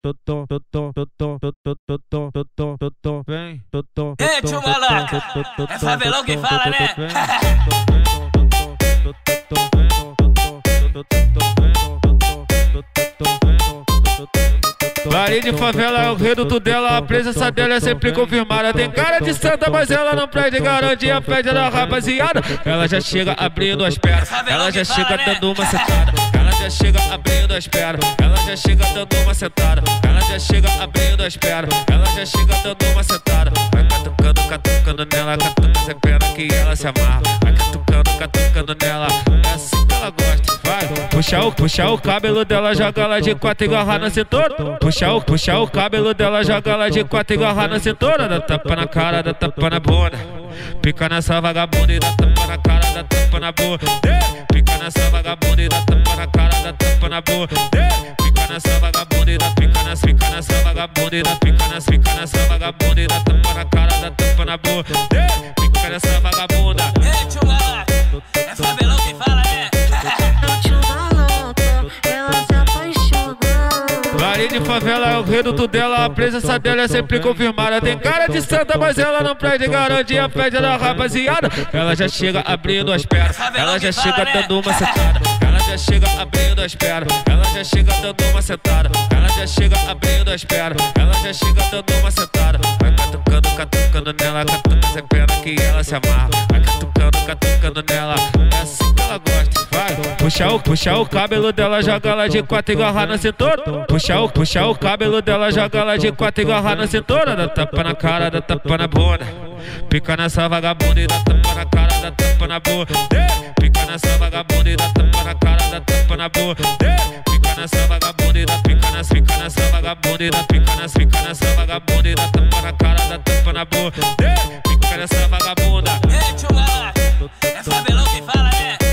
Ei, tio Malaca, é favelão que fala, né? Baile de favela é o reduto dela, a presença dela é sempre confirmada. Tem cara de santa, mas ela não pede garantia, pede da rapaziada. Ela já chega abrindo as pernas, ela já chega dando uma sentada. Ela já chega abrindo as pernas, ela já chega dando uma sentada. Ela já chega abrindo as pernas, ela já chega dando uma sentada. Vai catucando nela, catuca essa perna que ela se amarra. Vai catucando nela, é assim que ela gosta. Vai, puxa o cabelo dela, joga ela de quatro e agarra na cintura. Puxa o cabelo dela, joga ela de quatro e agarra na cintura. Dá tapa na cara, dá tapa na bunda. Pica nessa vagabunda e dá tapa na cara, dá tapa na bunda. Pica nessa vagabunda e dá tapa na cara, dá tapa na bunda. Pica nessa vagabunda e dá pica nessa vagabunda e dá pica nessa vagabunda e dá tapa na cara, dá tapa na bunda. Pica nessa vagabunda. Ei, tio Malaca, é favelão que fala, né? Baile de favela é o reduto dela, a presença dela é sempre confirmada. Tem cara de santa, mas ela não pede garantia, pede da rapaziada. Ela já chega abrindo as pernas, ela já chega dando uma sentada. Ela já chega abrindo as pernas, ela já chega dando uma sentada. Ela já chega abrindo as pernas, ela já chega dando uma sentada. Vai catucando nela, catuca essa perna que ela se amarra. Vai catucando nela, é assim que ela gosta. Vai, puxa o cabelo dela, joga ela de quatro e agarra na cintura. Puxa o cabelo dela, joga ela de quatro e agarra na cintura. Dá tapa na cara, dá tapa na bunda. Pica nessa vagabunda e dá tapa na cara, dá tapa na bunda. Pica nessa vagabunda e dá tapa na cara, dá tapa na bunda. Pica nessa vagabunda e dá pica nessa vagabunda e dá pica nessa vagabunda e dá tapa na cara, dá tapa na bunda. Pica nessa vagabunda. Ei, tio Malaca, é favelão que fala, né?